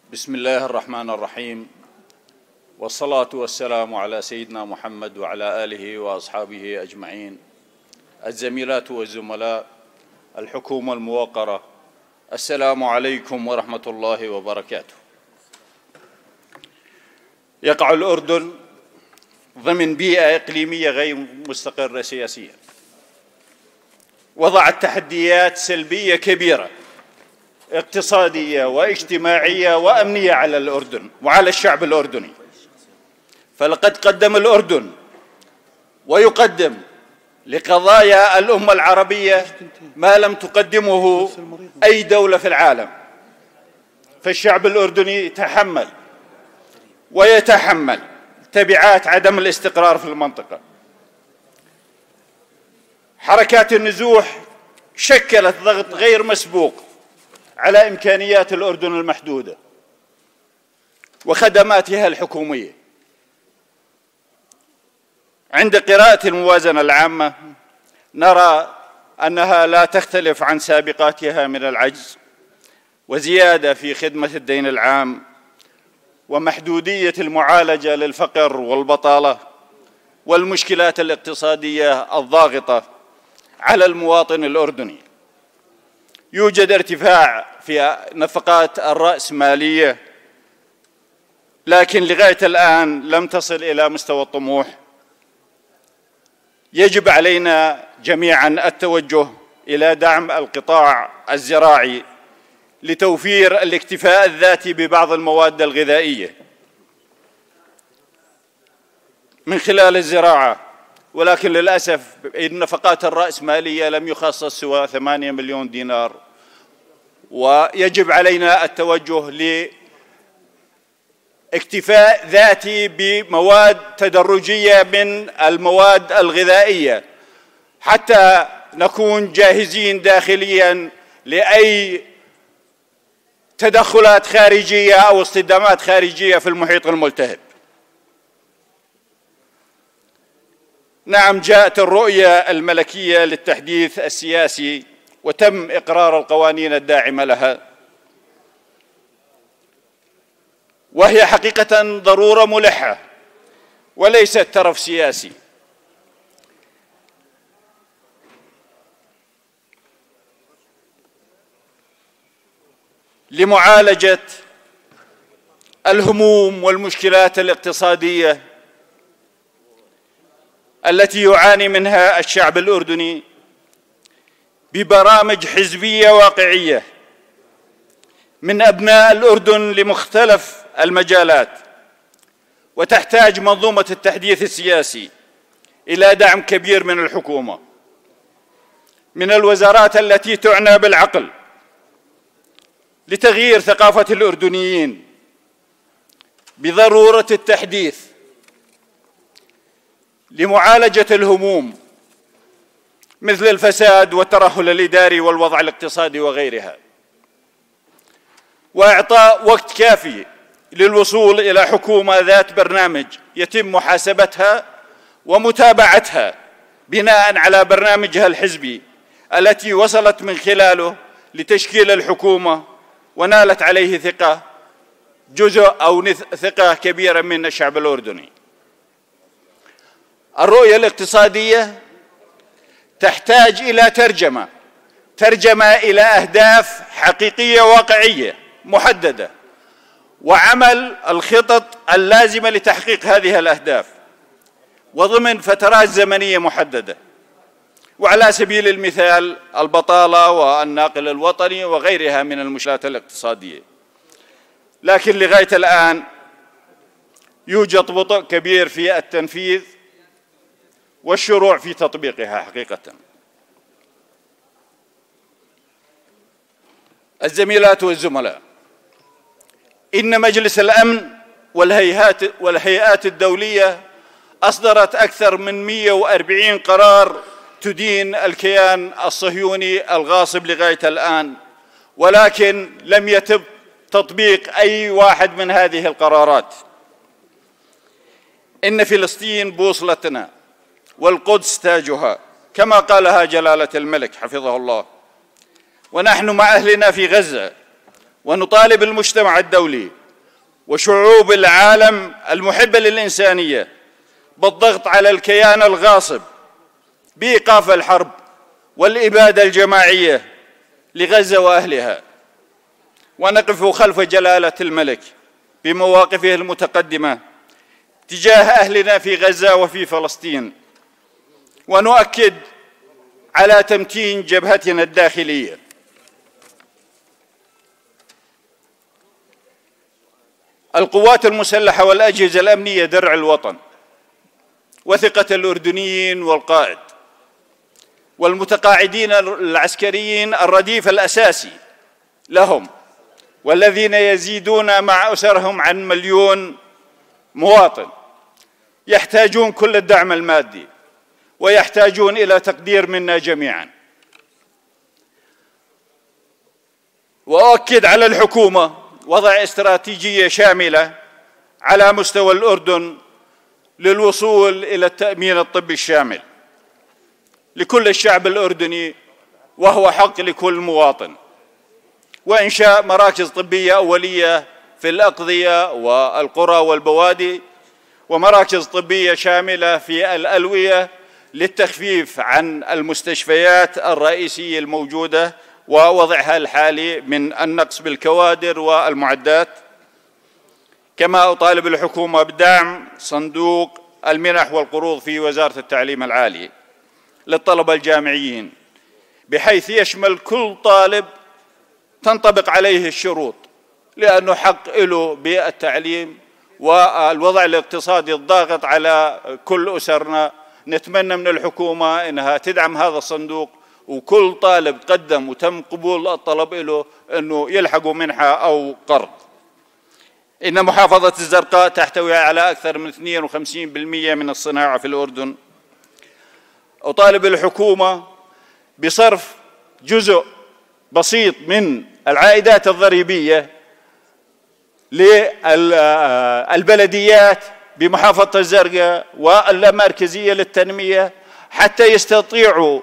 بسم الله الرحمن الرحيم، والصلاة والسلام على سيدنا محمد وعلى آله وأصحابه أجمعين. الزميلات والزملاء، الحكومة الموقرة، السلام عليكم ورحمة الله وبركاته. يقع الأردن ضمن بيئة إقليمية غير مستقرة سياسيا، وضعت تحديات سلبية كبيرة اقتصادية واجتماعية وأمنية على الأردن وعلى الشعب الأردني. فلقد قدم الأردن ويقدم لقضايا الأمة العربية ما لم تقدمه أي دولة في العالم. فالشعب الأردني تحمل ويتحمل تبعات عدم الاستقرار في المنطقة. حركات النزوح شكلت ضغط غير مسبوق على إمكانيات الأردن المحدودة وخدماتها الحكومية. عند قراءة الموازنة العامة نرى أنها لا تختلف عن سابقاتها من العجز وزيادة في خدمة الدين العام ومحدودية المعالجة للفقر والبطالة والمشكلات الاقتصادية الضاغطة على المواطن الأردني. يوجد ارتفاع في نفقات الرأسمالية، لكن لغاية الآن لم تصل إلى مستوى الطموح. يجب علينا جميعاً التوجه إلى دعم القطاع الزراعي لتوفير الاكتفاء الذاتي ببعض المواد الغذائية من خلال الزراعة، ولكن للأسف النفقات الرأسمالية لم يخصص سوى 8 مليون دينار. ويجب علينا التوجه لاكتفاء ذاتي بمواد تدرجية من المواد الغذائية حتى نكون جاهزين داخلياً لأي تدخلات خارجية أو اصطدامات خارجية في المحيط الملتهب. نعم، جاءت الرؤية الملكية للتحديث السياسي وتم إقرار القوانين الداعمة لها، وهي حقيقة ضرورة ملحة وليست ترف سياسي. لمعالجة الهموم والمشكلات الاقتصادية التي يعاني منها الشعب الأردني ببرامج حزبية واقعية من أبناء الأردن لمختلف المجالات. وتحتاج منظومة التحديث السياسي إلى دعم كبير من الحكومة، من الوزارات التي تعنى بالعقل لتغيير ثقافة الأردنيين بضرورة التحديث لمعالجة الهموم مثل الفساد والترهل الإداري والوضع الاقتصادي وغيرها، وإعطاء وقت كافي للوصول إلى حكومة ذات برنامج يتم محاسبتها ومتابعتها بناء على برنامجها الحزبي التي وصلت من خلاله لتشكيل الحكومة ونالت عليه ثقة ثقة كبيرة من الشعب الأردني. الرؤية الاقتصادية تحتاج إلى ترجمة إلى أهداف حقيقية واقعية محددة، وعمل الخطط اللازمة لتحقيق هذه الأهداف وضمن فترات زمنية محددة. وعلى سبيل المثال البطالة والناقل الوطني وغيرها من المشكلات الاقتصادية. لكن لغاية الآن يوجد بطء كبير في التنفيذ والشروع في تطبيقها حقيقة. الزميلات والزملاء، إن مجلس الأمن والهيئات الدولية أصدرت أكثر من 140 قرار تدين الكيان الصهيوني الغاصب لغاية الآن، ولكن لم يتم تطبيق أي واحد من هذه القرارات. إن فلسطين بوصلتنا والقدس تاجها كما قالها جلالة الملك حفظه الله، ونحن مع أهلنا في غزة ونطالب المجتمع الدولي وشعوب العالم المحبة للإنسانية بالضغط على الكيان الغاصب بإيقاف الحرب والإبادة الجماعية لغزة وأهلها، ونقف خلف جلالة الملك بمواقفه المتقدمة تجاه أهلنا في غزة وفي فلسطين، ونؤكد على تمتين جبهتنا الداخلية. القوات المسلحة والأجهزة الأمنية درع الوطن وثقة الأردنيين والقائد والمتقاعدين العسكريين الرديف الأساسي لهم، والذين يزيدون مع أسرهم عن 1,000,000 مواطن يحتاجون كل الدعم المادي ويحتاجون إلى تقدير منا جميعا. وأؤكد على الحكومة وضع استراتيجية شاملة على مستوى الأردن للوصول إلى التأمين الطبي الشامل لكل الشعب الأردني، وهو حق لكل مواطن، وإنشاء مراكز طبية أولية في الأقضية والقرى والبوادي، ومراكز طبية شاملة في الألوية للتخفيف عن المستشفيات الرئيسية الموجودة ووضعها الحالي من النقص بالكوادر والمعدات. كما أطالب الحكومة بدعم صندوق المنح والقروض في وزارة التعليم العالي للطلبة الجامعيين، بحيث يشمل كل طالب تنطبق عليه الشروط، لأنه حق له بالتعليم، والوضع الاقتصادي الضاغط على كل أسرنا. نتمنى من الحكومة أنها تدعم هذا الصندوق، وكل طالب قدم وتم قبول الطلب له أنه يلحقوا منحة أو قرض. إن محافظة الزرقاء تحتوي على أكثر من 52% من الصناعة في الأردن. أطالب الحكومة بصرف جزء بسيط من العائدات الضريبية للبلديات بمحافظة الزرقاء واللامركزية للتنمية، حتى يستطيعوا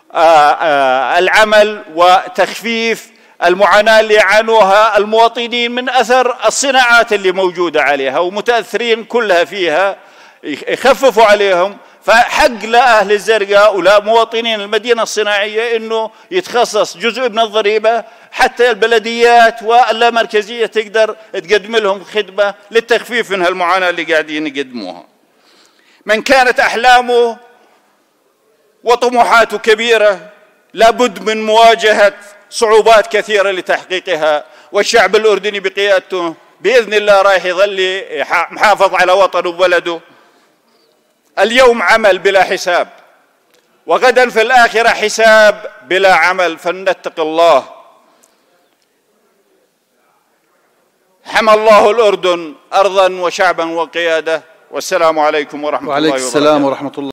العمل وتخفيف المعاناة اللي يعانوها المواطنين من أثر الصناعات اللي موجودة عليها ومتأثرين كلها فيها، يخففوا عليهم. فحق لأهل الزرقاء ولمواطنين المدينة الصناعية إنه يتخصص جزء من الضريبة حتى البلديات واللامركزية تقدر تقدم لهم خدمة للتخفيف من هالمعاناة اللي قاعدين يقدموها. من كانت أحلامه وطموحاته كبيرة لابد من مواجهة صعوبات كثيرة لتحقيقها، والشعب الأردني بقيادته بإذن الله رايح يظل محافظ على وطنه وبلده. اليوم عمل بلا حساب، وغدا في الآخرة حساب بلا عمل، فلنتق الله. حمى الله الأردن أرضا وشعبا وقيادة، والسلام عليكم ورحمة الله وبركاته. وعليكم السلام ورحمة الله.